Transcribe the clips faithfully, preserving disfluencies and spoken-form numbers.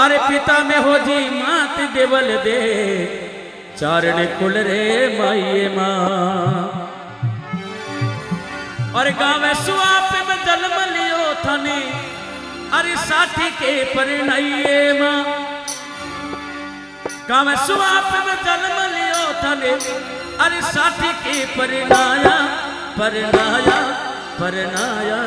अरे पिता में हो जी मात देवल दे चारण कुल रे माइये माँ। और गावे सुआप में जन्म लियो थाने अरे साथी के परिणये माँ। गावे सुआप में जन्म लियो थाने अरे साथी के परिणाया परिणाया परिणाया।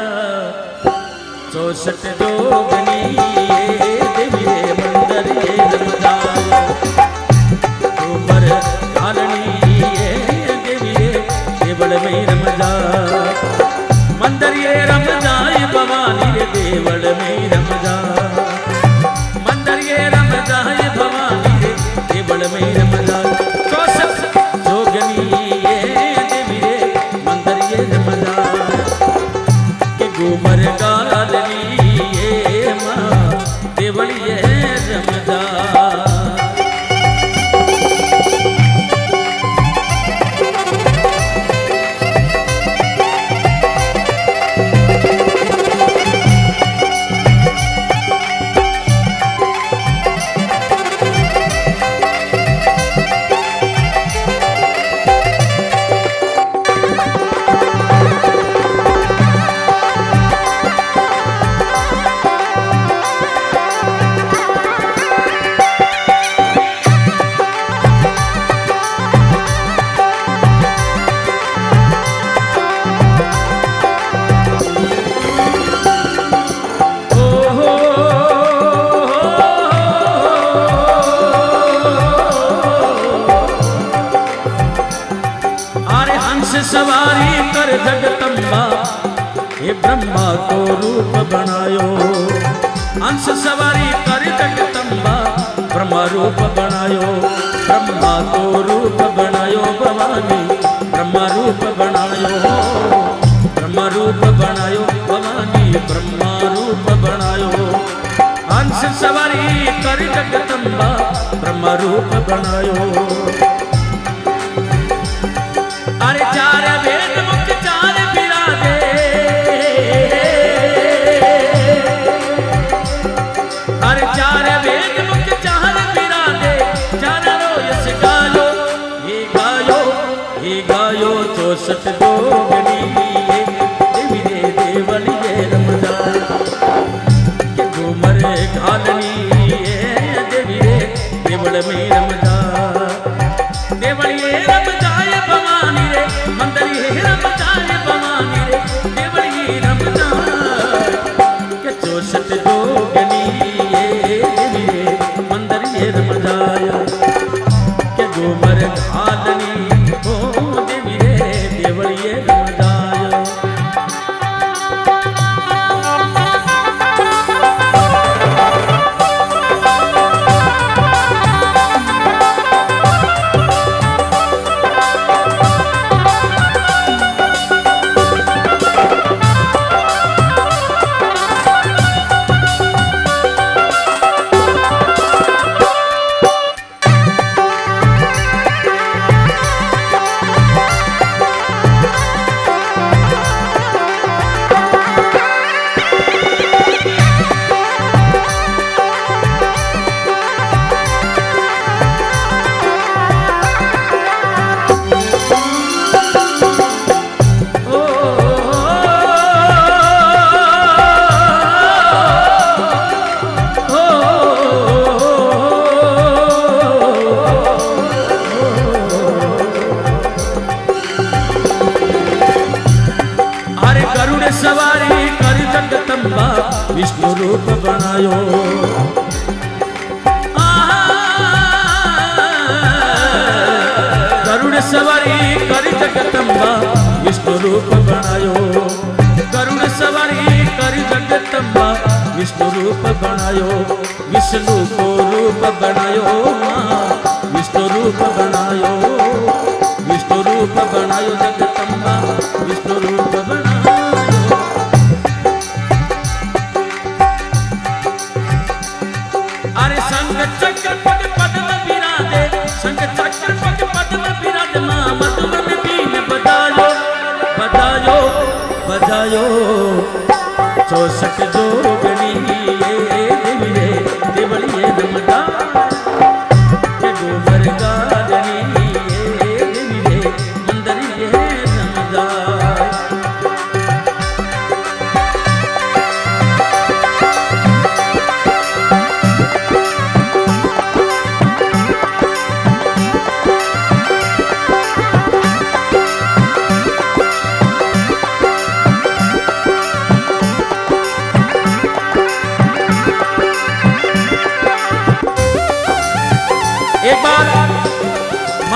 चौसठ जोगनी देवी रे मंदिर ये रमजाया ऊपर कालनी ये देवी रे देवल में रमजा मंदिर ये रमजाए भवानी रे देवल में रमजा मंदिर ये रमजाए भवानी रे देवल में रमजा। चौसठ जोगनी ये देवी रे मंदिर ये रमजा के गोबर गालनी ये माँ देवल ये रमजा। सवारी कर जगदम्बा हे ब्रह्मा को रूप बनायो। अंश सवारी कर जगदम्बा ब्रह्मा रूप बनायो। ब्रह्मा को रूप बनायो भवानी ब्रह्मा रूप बनायो। ब्रह्मा रूप बनायो भवानी ब्रह्मा रूप बनायो। अंश सवारी कर जगदम्बा ब्रह्मा रूप बनायो। अरे चार वेद मुख चार बिराजे अरे चार वेद मुख चार बिराजे चारो यश गायो हे गायो हे गायो। चौसठ जोगनी ये देवी रे देवल ये रमजाया के घूमर घालनी ये देवी रे देवल में रमजा देवल ये रमजाए भवानी रे मंदिर ये रमजाए भवानी रे देवल ये रमजाए के चौसठ जोगनी ये देवी रे मंदिर ये रमजाया के गोबर घालनी ओ देवी रे देवल ये रमजाया। सवारी कर जगदम्बा विष्णु रूप बनायो। गरुड़ सवारी कर जगदम्बा विष्णु रूप बनायो। गरुड़ सवारी कर जगदम्बा विष्णु रूप बनायो। विष्णु को रूप बनायो माँ विष्णु रूप बनायो। विष्णु रूप बनायो जगदम्बा विष्णु रूप बनायो। अरे संग चक्र पग पद्म विराजे संग चक्र पग पद्म विराजे माँ मधुर में बीन बजायो बजायो बजायो। चौसठ जोगनी ये देवी रे देवल ये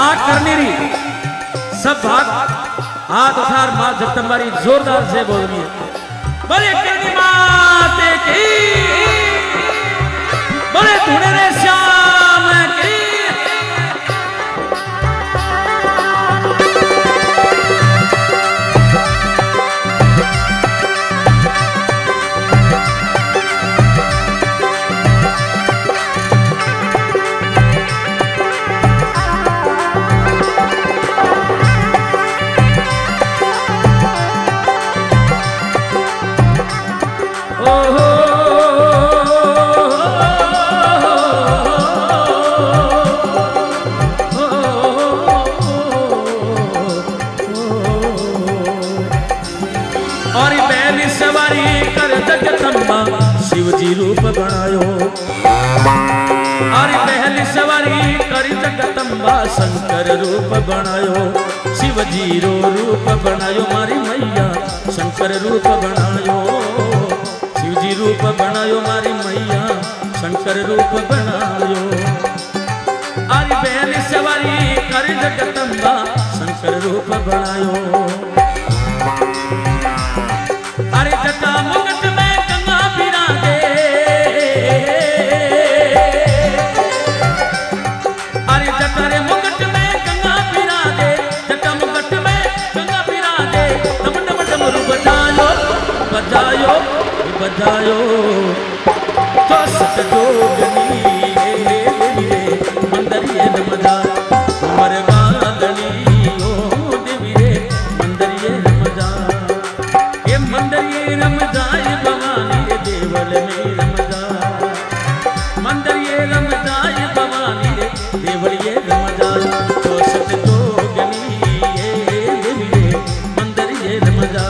भाग करनी रही, सब भाग हाथ उठार मां जगदम्बारी जोरदार से बोल रही है, बड़े करनी माते की, बड़े धुने रे श्याम की। शिव जी रूप बनायो, अरे पहली सवारी करी जगदम्बा शंकर रूप बनायो, शिव जी रो रूप बनायो मारी मैया शंकर रूप बनायो, शिव जी रूप बनायो मारी मैया शंकर रूप बनायो। अरे पहली सवारी करी जगदम्बा शंकर रूप बनायो, अरे जटा मुकुट में गंगा बिराजे, अरे जटा रे मुकुट में गंगा बिराजे, जटा मुकुट में गंगा बिराजे, डम डम डमरू बजायो बजायो बजायो, तो सत जोगनी रे रे मंदरिये नमजा उमर बांधनी ओ देवी रे मंदरिये नमजा, ये मंदरिये रमजाए भवानी रे देवल में रमजा, मंदरिये रमजाए भवानी रे देवल ये रमजा, तो सत जोगनी ये देवी रे मंदरिये रमजा।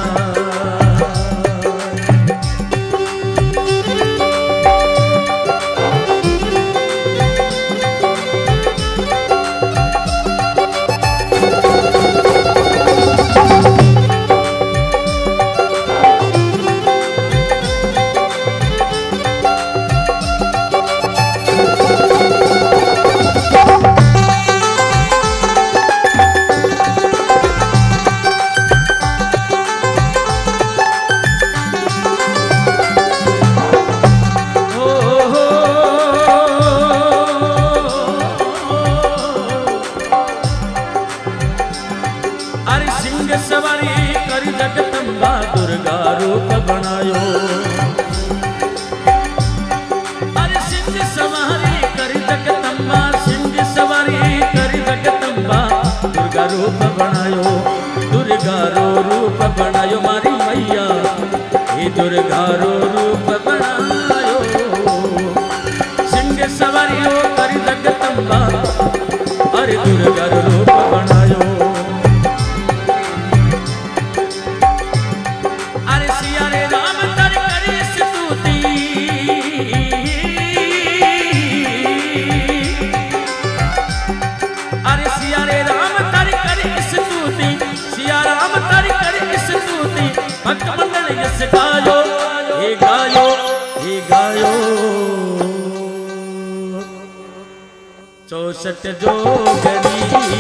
सवारी करी जगदम्बा दुर्गा रूप बनायो, अरे सिंह सवारी करी जगदम्बा, सिंह सवारी करी जगदम्बा दुर्गा रूप बनायो, दुर्गा रो रूप बनायो मारी मैया ये दुर्गा रो रूप बनायो, सिंह सवारी हो करी जगदम्बा अरे दुर्गा रो रूप बनायो, भक्त मंडल यस गायो हे गायो हे गायो, चौसठ जोगनी